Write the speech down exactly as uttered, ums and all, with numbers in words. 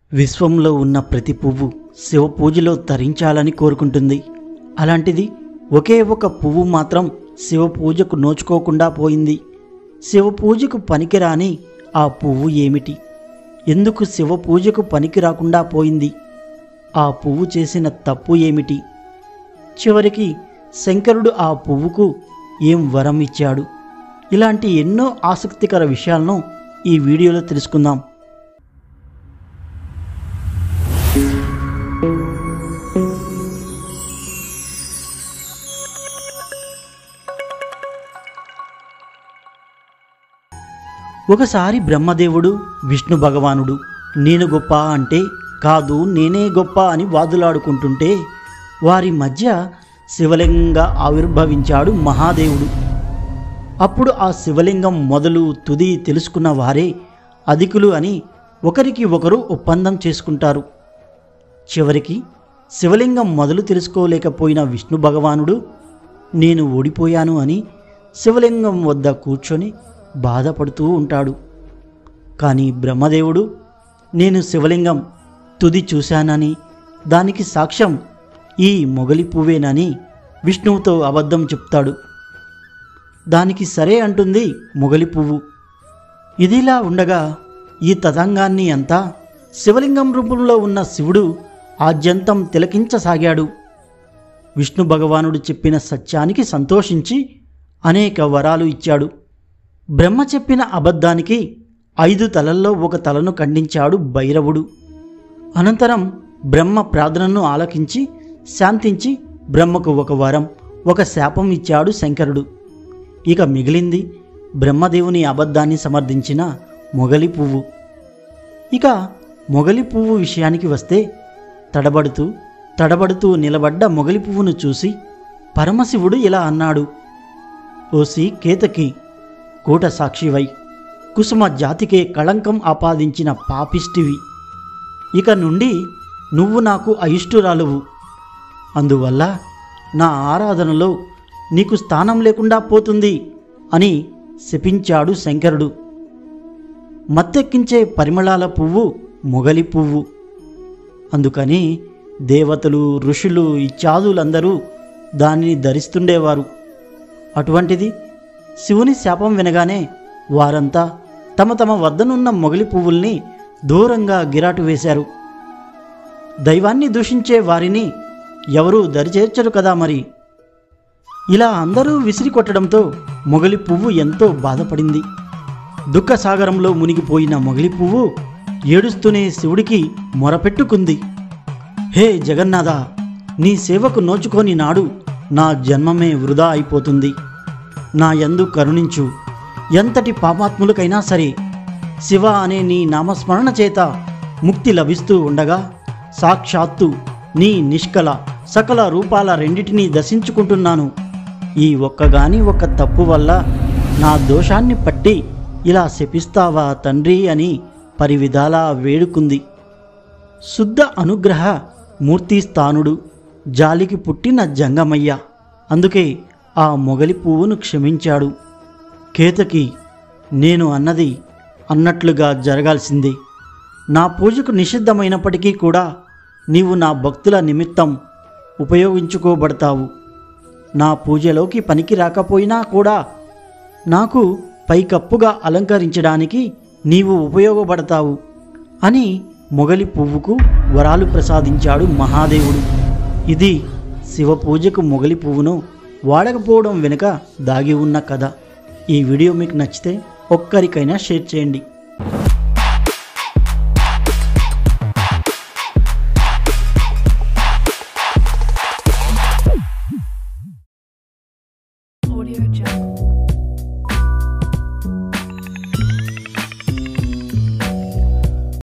విశ్వంలో ఉన్న ప్రతి పువ్వు శివ పూజలో తరించాలని కోరుకుంటుంది. అలాంటిది ఒకే ఒక పువ్వు మాత్రం శివ పూజకు నోచుకోకుండా పోయింది. శివ పూజకు పనికిరాని ఆ పువ్వు ఏమిటి? ఎందుకు శివ పూజకు పనికి రాకుండా పోయింది? ఆ పువ్వు చేసిన తప్పు ఏమిటి? చివరికి శంకరుడు ఆ పువ్వుకు ఏం వరం ఇచ్చాడు? ఇలాంటి ఎన్నో ఆసక్తికర విషయాలను ఈ వీడియోలో తెలుసుకుందాం. ఒకసారి బ్రహ్మదేవుడు విష్ణు భగవానుడు నేను గొప్ప అంటే కాదు నేనే గొప్ప అని వాదులాడుకుంటుంటే వారి మధ్య శివలింగంగా ఆవిర్భవించాడు మహాదేవుడు. అప్పుడు ఆ శివలింగం మొదలు తుది తెలుసుకున్న వారే అధికులు అని ఒకరికి ఒకరు ఒప్పందం చేసుకుంటారు. చివరికి శివలింగం మొదలు తెలుసుకోలేకపోయిన విష్ణు భగవానుడు నేను ఓడిపోయాను అని శివలింగం వద్ద కూర్చొని బాధపడుతూ ఉంటాడు. కానీ బ్రహ్మదేవుడు నేను శివలింగం తుది చూశానని దానికి సాక్ష్యం ఈ మొగలి పువ్వేనని విష్ణువుతో అబద్ధం చెప్తాడు. దానికి సరే అంటుంది మొగలి పువ్వు. ఇదిలా ఉండగా ఈ తతంగాన్ని అంతా శివలింగం రూపంలో ఉన్న శివుడు ఆద్యంతం తిలకించసాగాడు. విష్ణు భగవానుడు చెప్పిన సత్యానికి సంతోషించి అనేక వరాలు ఇచ్చాడు. బ్రహ్మ చెప్పిన అబద్ధానికి ఐదు తలల్లో ఒక తలను ఖండించాడు భైరవుడు. అనంతరం బ్రహ్మ ప్రార్థనను ఆలకించి శాంతించి బ్రహ్మకు ఒక వరం ఒక శాపం ఇచ్చాడు శంకరుడు. ఇక మిగిలింది బ్రహ్మదేవుని అబద్ధాన్ని సమర్థించిన మొగలి పువ్వు. ఇక మొగలి పువ్వు విషయానికి వస్తే తడబడుతూ తడబడుతూ నిలబడ్డ మొగలి పువ్వును చూసి పరమశివుడు ఇలా అన్నాడు, ఓసి కేతకి, కూట సాక్షివై కుసుమ జాతికే కళంకం ఆపాదించిన పాపిష్టివి. ఇక నుండి నువ్వు నాకు అయిష్టురాలువు. అందువల్ల నా ఆరాధనలో నీకు స్థానం లేకుండా పోతుంది అని శపించాడు శంకరుడు. మత్తెక్కించే పరిమళాల పువ్వు మొగలి పువ్వు. అందుకని దేవతలు ఋషులు ఇత్యాదులందరూ దానిని ధరిస్తుండేవారు. అటువంటిది శివుని శాపం వినగానే వారంతా తమ తమ వద్దనున్న మొగలి పువ్వుల్ని దూరంగా గిరాటు వేశారు. దైవాన్ని దూషించే వారిని ఎవరూ దరిచేర్చరు కదా మరి. ఇలా అందరూ విసిరి కొట్టడంతో మొగలి పువ్వు ఎంతో బాధపడింది. దుఃఖసాగరంలో మునిగిపోయిన మొగలి పువ్వు ఏడుస్తూనే శివుడికి మొరపెట్టుకుంది. హే జగన్నాథ, నీ సేవకు నోచుకోని నాడు నా జన్మమే వృధా అయిపోతుంది. నా యందు కరుణించు. ఎంతటి పాపాత్ములకైనా సరే శివ అనే నీ నామస్మరణ చేత ముక్తి లభిస్తూ ఉండగా సాక్షాత్తు నీ నిష్కల సకల రూపాల రెండిటినీ దర్శించుకుంటున్నాను. ఈ ఒక్కగాని ఒక్క తప్పు వల్ల నా దోషాన్ని పట్టి ఇలా శపిస్తావా తండ్రి అని పరివిధాలా వేడుకుంది. శుద్ధ అనుగ్రహ మూర్తిస్థానుడు జాలికి పుట్టిన జంగమయ్య. అందుకే ఆ మొగలి పువ్వును క్షమించాడు. కేతకి, నేను అన్నది అన్నట్లుగా జరగాల్సిందే. నా పూజకు నిషిద్ధమైనప్పటికీ కూడా నీవు నా భక్తుల నిమిత్తం ఉపయోగించుకోబడతావు. నా పూజలోకి పనికి రాకపోయినా కూడా నాకు పైకప్పుగా అలంకరించడానికి నీవు ఉపయోగపడతావు అని మొగలి పువ్వుకు వరాలు ప్రసాదించాడు మహాదేవుడు. ఇది శివ పూజకు మొగలి పువ్వును వాడకపోవడం వెనుక దాగి ఉన్న కథ. ఈ వీడియో మీకు నచ్చితే ఒక్కరికైనా షేర్ చేయండి. Audio Jungle.